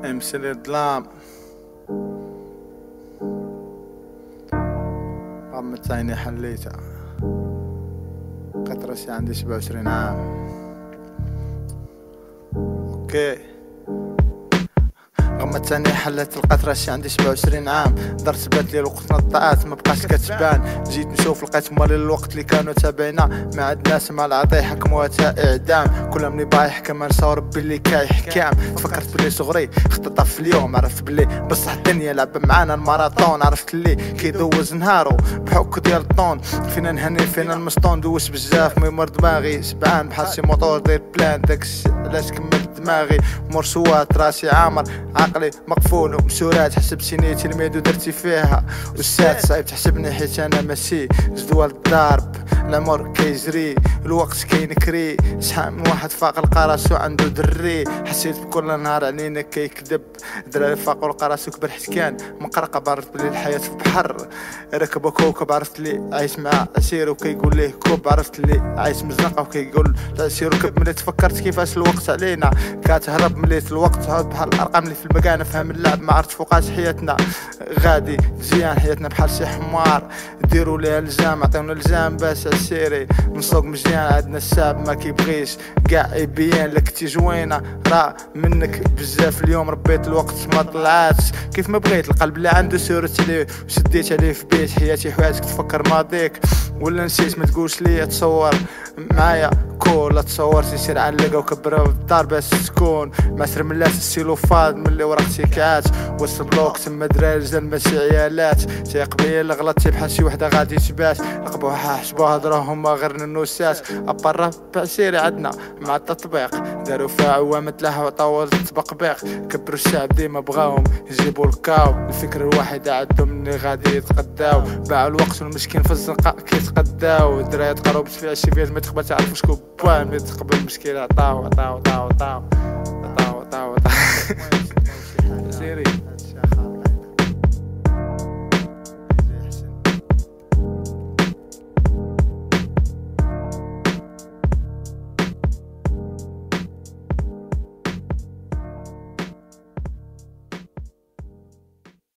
امشي للظلام غمضت عيني حليتها قطرة عندي 27 عام. اوكي غمضت عيني حلت القطرة شي عندي 27 عام. درت بات لي الوقت نطات ما بقاش كتبان. جيت نشوف لقيت مالي الوقت اللي كانوا تابعينا مع الناس مع العطي حكموها تا اعدام. كل مني بايح كما نساو ربي اللي كايح كام. فكرت بلي صغري خطط في اليوم عرفت بلي بصح الدنيا لعب معانا الماراطون. عرفت اللي كيدوز نهارو بحك ديال الطون. فينا نهني فينا المسطون دوز بزاف ميمر دماغي سبعان بحال شي موطور داير بلان داكشي علاش كملت دماغي مرسوات راسي عامر عقلي مقفول ومسورات. حسبتي نيتي الميدو درتي فيها والسات صعيب تحسبني حيت انا ماشي جدول الضرب. العمر كيجري الوقت كينكري شحال من واحد فاق القراسو عنده دري. حسيت بكل نهار علينا كيكذب دراري فاقو القراسو كبر حيت كان مقرقب. عرفت بلي الحياة في بحر ركب كوكب. عرفت لي عايش مع عسير وكيقول ليه كوب. عرفت لي عايش مزنقه وكيقول عسير وكب. ملي تفكرت كيفاش الوقت علينا كتهرب مليت الوقت هاد بحال الارقام اللي في المكان. فهم اللعب ما عرفت فوقاش حياتنا غادي مزيان. حياتنا بحال شي حمار ديروا ليها الجام عطيونا الجام باش عسيري نسوق مزيان. عندنا الشعب ما كيبغيش كاع يبين لك تي جوينه راه منك بزاف. اليوم ربيت الوقت ما طلعاتش كيف ما بغيت. القلب اللي عنده سورت عليه وشديت عليه في بيت حياتي حواتك تفكر ماضيك ولا نسيت. ما تقولش لي تصور معايا كول تصورتي سير علقه وكبرها بالدار باش تكون مع سرملات السيلوفاد ملي ورا تيكات وسط بلوك تما دراري رجال ماشي عيالات. تيقبيل غلطتي بحال شي وحده غادي تبات لقبوها حسبوها هضراهم غير النوسات. ابرا بعسيري عندنا مع التطبيق داروا فيها عوامة لها وطول التبقبيق. كبروا الشعب ديما بغاهم يجيبوا الكاو. الفكرة الواحدة عندهم اللي غادي يتقداو. باعوا الوقت والمسكين في الزنقاء كيتقداو. الدراري تقربت فيها شي فيز ما تقبل تعرف شكون بوان ملي تقبل المشكلة عطاو عطاو عطاو عطاو.